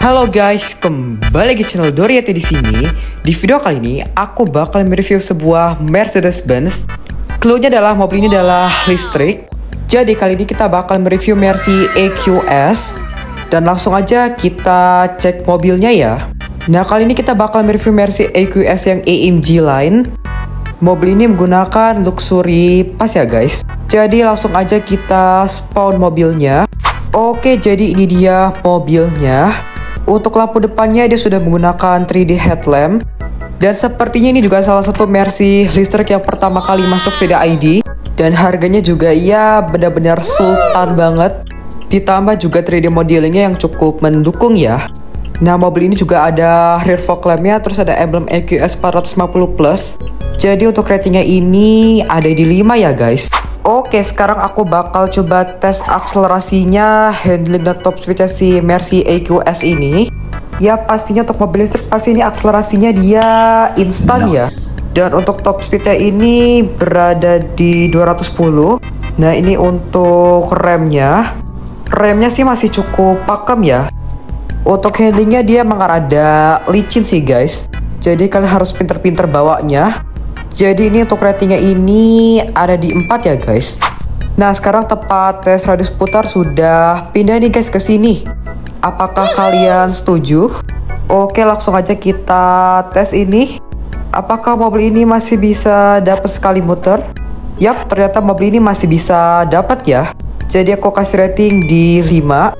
Halo guys, kembali lagi channel Doriyati di sini. Di video kali ini aku bakal mereview sebuah Mercedes-Benz. Cluenya adalah mobil ini adalah listrik. Jadi kali ini kita bakal mereview Mercy EQS. Dan langsung aja kita cek mobilnya ya. Nah, kali ini kita bakal mereview Mercy EQS yang AMG line. Mobil ini menggunakan luxury pass ya guys. Jadi langsung aja kita spawn mobilnya. Oke, jadi ini dia mobilnya. Untuk lampu depannya dia sudah menggunakan 3D headlamp. Dan sepertinya ini juga salah satu Mercy listrik yang pertama kali masuk CDID. Dan harganya juga ya benar-benar sultan banget. Ditambah juga 3D modelingnya yang cukup mendukung ya. Nah, mobil ini juga ada rear fog lampnya, terus ada emblem EQS 450+. Jadi untuk ratingnya ini ada di 5 ya guys. Oke, sekarang aku bakal coba tes akselerasinya, handling dan top speednya si Mercy EQS ini. Ya pastinya untuk mobil listrik pasti ini akselerasinya dia instan ya. Dan untuk top speednya ini berada di 210. Nah, ini untuk remnya. Remnya sih masih cukup pakem ya. Untuk handlingnya dia emang rada licin sih guys. Jadi kalian harus pinter-pinter bawanya. Jadi ini untuk ratingnya ini ada di 4 ya guys. Nah, sekarang tempat tes radius putar sudah pindah nih guys ke sini. Apakah kalian setuju? Oke, langsung aja kita tes ini. Apakah mobil ini masih bisa dapat sekali muter? Yap, ternyata mobil ini masih bisa dapat ya. Jadi aku kasih rating di 5.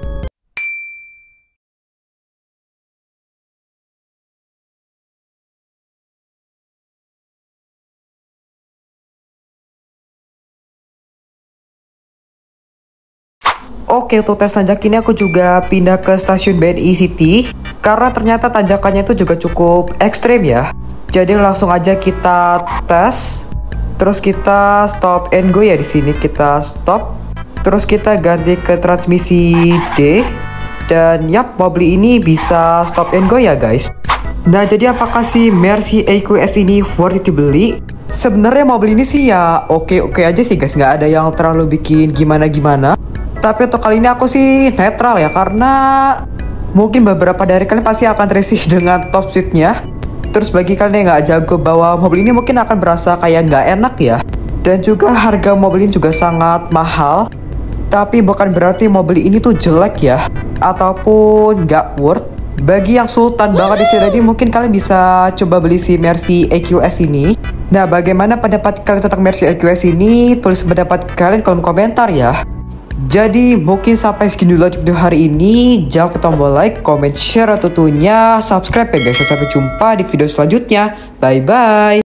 Oke, untuk tes tanjak ini aku juga pindah ke stasiun BNI City. Karena ternyata tanjakannya itu juga cukup ekstrim ya. Jadi langsung aja kita tes. Terus kita stop and go ya di sini kita stop. Terus kita ganti ke transmisi D. Dan yap, mobil ini bisa stop and go ya guys. Nah, jadi apakah si Mercy EQS ini worth it dibeli? Sebenarnya mobil ini sih ya oke-oke aja sih guys. Nggak ada yang terlalu bikin gimana-gimana. Tapi untuk kali ini aku sih netral ya, karena mungkin beberapa dari kalian pasti akan terisi dengan top speednya. Terus bagi kalian yang nggak jago bawa mobil ini mungkin akan berasa kayak nggak enak ya. Dan juga harga mobil ini juga sangat mahal. Tapi bukan berarti mobil ini tuh jelek ya, ataupun nggak worth. Bagi yang sultan banget di sini, mungkin kalian bisa coba beli si Mercy EQS ini. Nah, bagaimana pendapat kalian tentang Mercy EQS ini? Tulis pendapat kalian kolom komentar ya. Jadi mungkin sampai segini dulu video hari ini. Jangan lupa tombol like, comment, share, tentunya subscribe ya guys. Sampai jumpa di video selanjutnya. Bye bye.